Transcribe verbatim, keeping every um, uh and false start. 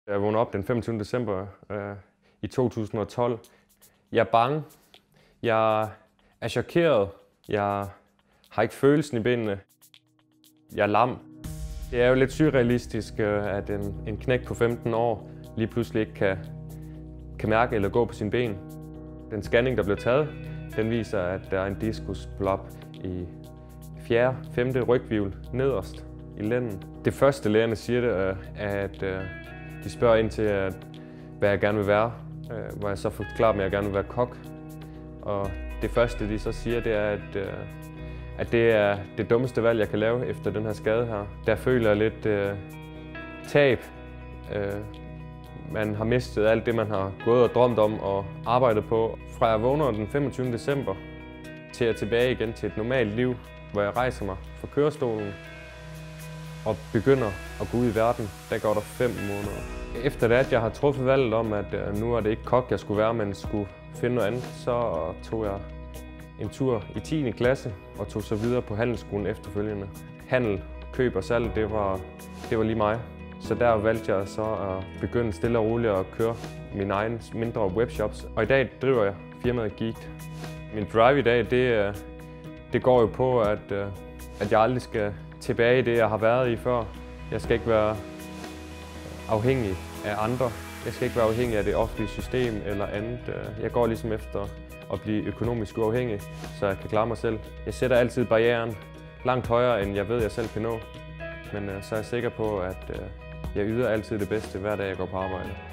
Jeg vågner op den femogtyvende december øh, i to tusind og tolv. Jeg er bange. Jeg er chokeret. Jeg har ikke følelsen i benene. Jeg er lam. Det er jo lidt surrealistisk, at en, en knægt på femten år lige pludselig ikke kan, kan mærke eller gå på sine ben. Den scanning, der blev taget, den viser, at der er en diskusblop i fjerde, femte ryghvirvel nederst i lænden. Det første lægerne siger, det er, at de spørger ind til, at, hvad jeg gerne vil være, hvor jeg så forklarer dem, at jeg gerne vil være kok. Og det første, de så siger, det er, at, at det er det dummeste valg, jeg kan lave efter den her skade her. Der føler jeg lidt uh, tab. Uh, man har mistet alt det, man har gået og drømt om og arbejdet på. Fra jeg vågner den femogtyvende december til jeg er tilbage igen til et normalt liv, hvor jeg rejser mig fra kørestolen og begynder at gå ud i verden, der går der fem måneder. Efter det, at jeg har truffet valget om, at nu er det ikke kok, jeg skulle være, men skulle finde noget andet, så tog jeg en tur i tiende klasse og tog så videre på handelsskolen efterfølgende. Handel, køb og salg, det var, det var lige mig. Så der valgte jeg så at begynde stille og roligt at køre mine egne mindre webshops. Og i dag driver jeg firmaet Geeked. Min drive i dag, det, det går jo på, at, at jeg aldrig skal tilbage i det, jeg har været i før. Jeg skal ikke være afhængig af andre. Jeg skal ikke være afhængig af det offentlige system eller andet. Jeg går ligesom efter at blive økonomisk uafhængig, så jeg kan klare mig selv. Jeg sætter altid barrieren langt højere, end jeg ved, jeg selv kan nå. Men så er jeg sikker på, at jeg yder altid det bedste, hver dag jeg går på arbejde.